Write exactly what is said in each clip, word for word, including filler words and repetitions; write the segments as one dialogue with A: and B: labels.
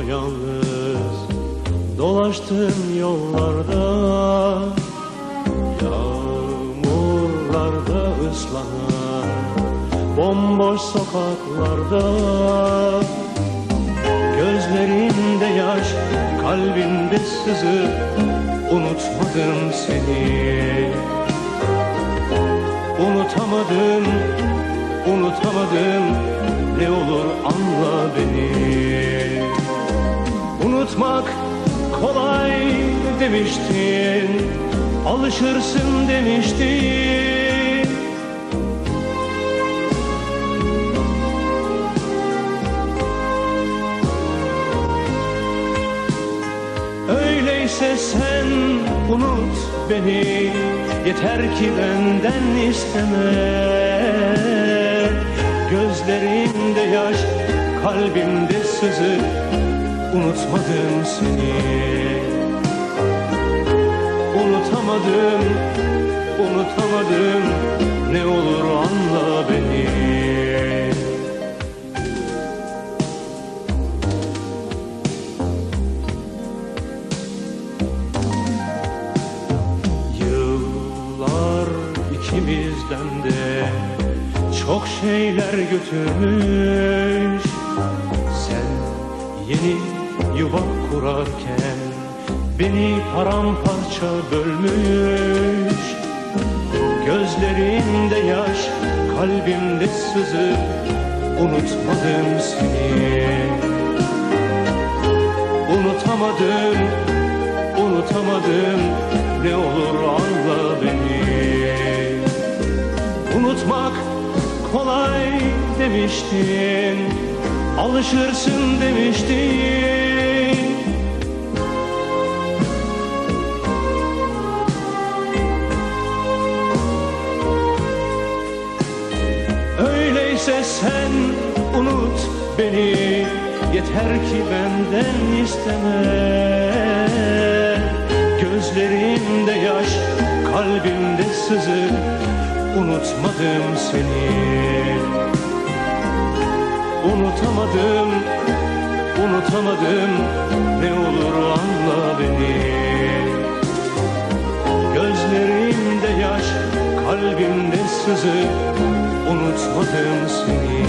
A: yapayalnız dolaştım yollarda, yağmurlarda ıslanan bomboş sokaklarda. Gözlerinde yaş, kalbinde sızı, unutmadım seni. Unutamadım, unutamadım, ne olur anla beni. Unutmak kolay demiştin, alışırsın demiştin. Öyleyse sen unut beni, yeter ki benden isteme. Gözlerimde yaş, kalbimde sızı, unutmadım seni. Unutamadım, unutamadım, ne olur anla beni. Yıllar ikimizden de çok şeyler götürmüş. Sen yeni yuva kurarken beni paramparça bölmüş. Gözlerinde yaş, kalbimde sızı, unutmadım seni. Unutamadım, unutamadım, ne olur anla beni. Unutmak kolay demiştin, alışırsın demiştin. Öyleyse sen unut beni, yeter ki benden isteme. Gözlerimde yaş, kalbimde sızı, unutmadım seni. Unutamadım, unutamadım, ne olur anla beni. Gözlerimde yaş, kalbimde sızı, unutmadım seni.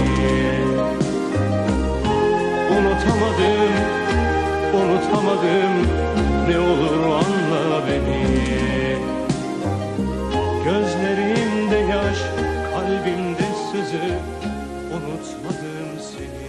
A: Unutamadım, unutamadım, ne olur anla beni. Gözlerimde yaş, kalbimde sızı, unutmadım seni.